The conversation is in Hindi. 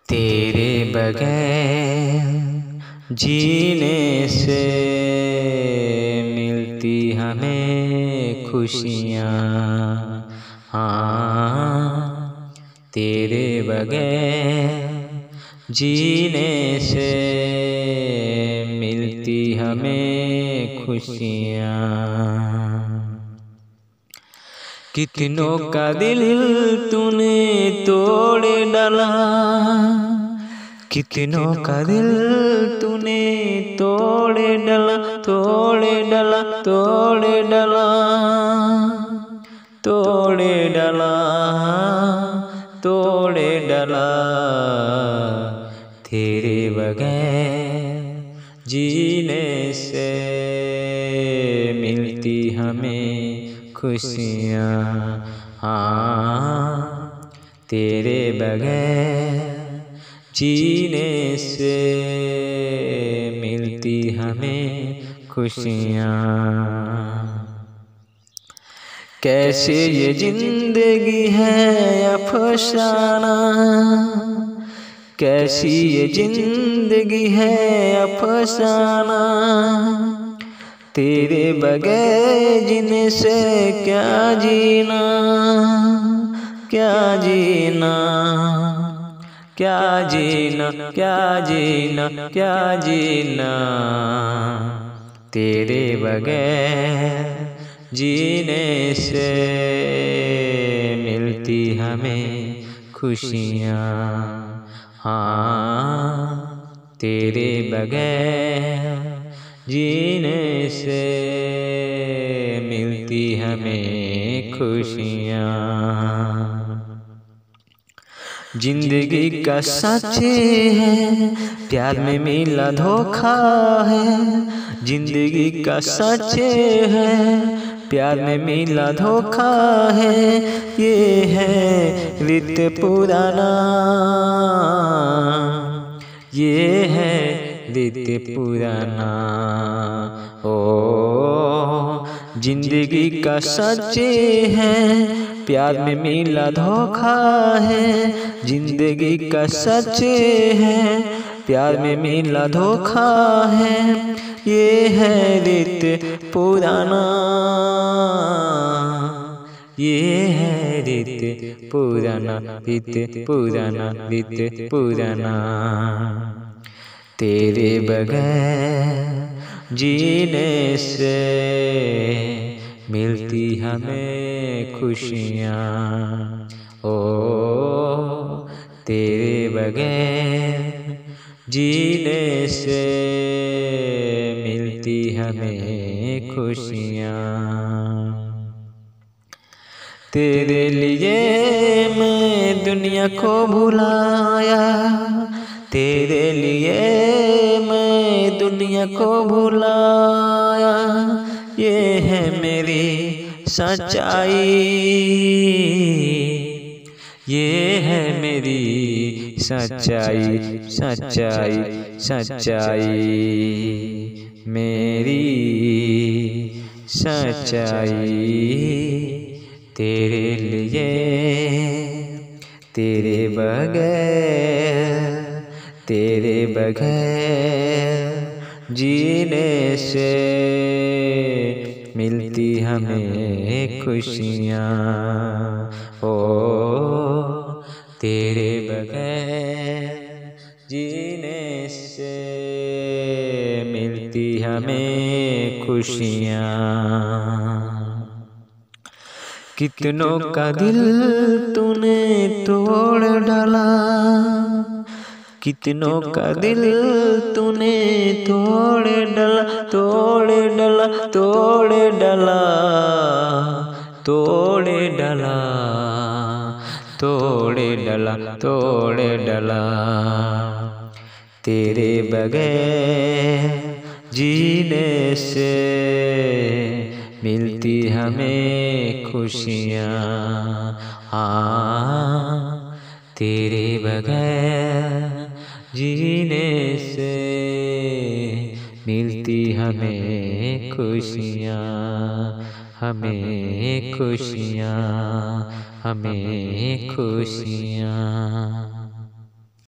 तेरे बगैर जीने से मिलती हमें खुशियाँ। हाँ, तेरे बगैर जीने से मिलती हमें खुशियाँ। कितनों का दिल तूने तोड़ डाला, कितनों का दिल तूने तोड़ डाला, तोड़ डाला, तोड़ डाला, तोड़ डाला, तोड़ डाला। तेरे बगैर जीने से मिलती हमें खुशियाँ। हाँ, तेरे बगैर जीने से मिलती हमें खुशियाँ। कैसे ये जिंदगी है अफसाना, कैसी ये जिंदगी है अफसाना। तेरे बगैर जीने से क्या जीना, क्या जीना, क्या जीना, क्या जीना, क्या जीना। तेरे बगैर जीने से मिलती हमें खुशियाँ। हाँ, तेरे बगैर जीने से मिलती हमें खुशियाँ। जिंदगी का सच है प्यार में मिला धोखा है, जिंदगी का सच है प्यार में मिला धोखा है। ये है रीत पुराना, ये है रीत पुराना। ओ जिंदगी का सच है प्यार में मिला धोखा है, जिंदगी का सच है प्यार में मिला धोखा है। ये है रीत पुराना, ये है रीत पुराना, रीत पुराना, रीत पुराना। तेरे बगैर जीने से मिलती हमें खुशियाँ। ओ तेरे बगैर जीने से मिलती हमें खुशियाँ। तेरे लिए मैं दुनिया को भुलाया, तेरे लिए मैं दुनिया को भुलाया। ये है मेरी सच्चाई, ये है मेरी सच्चाई, सच्चाई, सच्चाई, मेरी सच्चाई। तेरे लिए तेरे बगैर, तेरे बगैर जीने से मिलती हमें खुशियाँ। ओ तेरे बगैर जीने से मिलती हमें खुशियाँ। कितनों का दिल तूने तोड़ डाला, कितनों का दिल तूने तोड़ डाला, तोड़ डाला, तोड़ डाला, तोड़ डाला, तोड़ डाला, तोड़ डाला। तेरे बगैर जीने से मिलती हमें खुशियाँ। हाँ, तेरे बगैर जीने से मिलती हमें खुशियाँ, हमें खुशियाँ, हमें खुशियाँ।